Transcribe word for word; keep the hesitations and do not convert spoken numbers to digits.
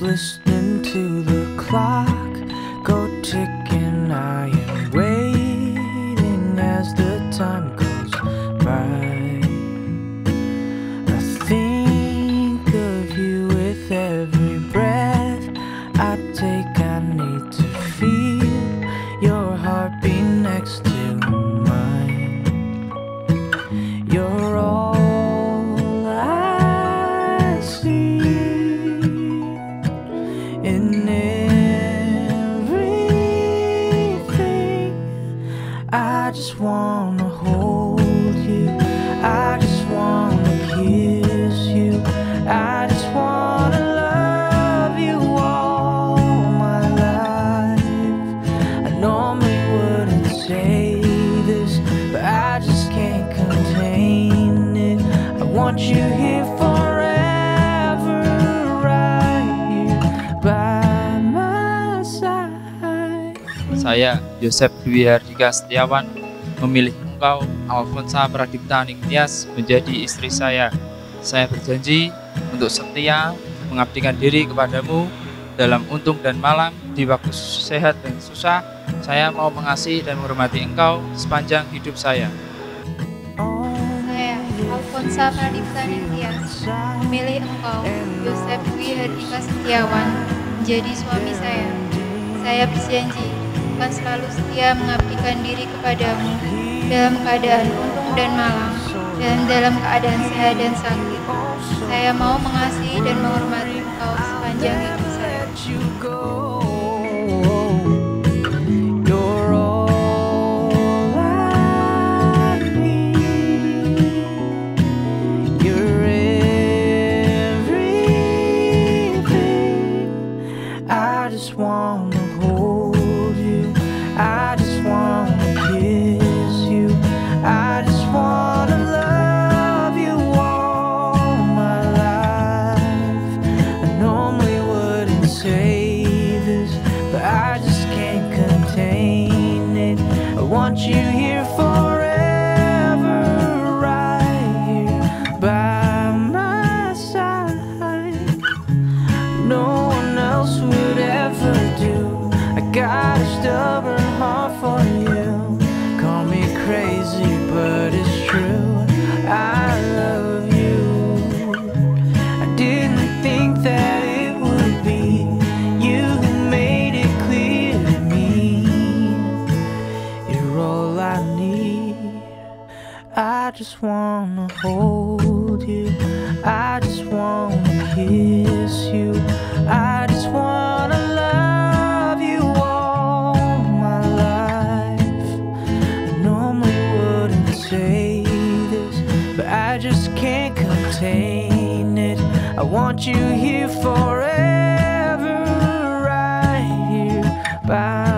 listening to the clock go ticking. I am waiting as the time goes by. I think of you with every breath I take. I need to feel your heartbeat next to mine. You're all I see in everything. I just wanna hold you, I just wanna kiss you, I just wanna love you all my life. I normally wouldn't say this, but I just can't contain it. I want you here forever, right here by my side. Saya, Yosef Dwi Hardika Setiawan, memilih engkau, Alfonsa Pradipta Ningtyas, menjadi istri saya. Saya berjanji untuk setia mengabdikan diri kepadamu dalam untung dan malang, di waktu sehat dan susah. Saya mau mengasihi dan menghormati engkau sepanjang hidup saya. Saya, Alfonsa Pradipta Ningtyas, memilih engkau, Yosef Dwi Hardika Setiawan, menjadi suami saya. Saya berjanji akan selalu setia mengabdikan diri kepadamu dalam keadaan untung dan malang, dan dalam keadaan sehat dan sakit. Saya mau mengasihi dan menghormati engkau sepanjang hidup saya. You're all I need. You're everything. I just wanna hold you, I just wanna kiss you, I just wanna love you all my life. I normally wouldn't say this, but I just can't contain it. I want you here forever, right here by my side. No one else would ever do. I got a stubborn heart for you. Call me crazy, but it's true. I love you. I didn't think that it would be you who made it clear to me. You're all I need. I just wanna hold you, I just wanna kiss you, I just wanna love you all my life. I normally wouldn't say this, but I just can't contain it. I want you here forever, right here by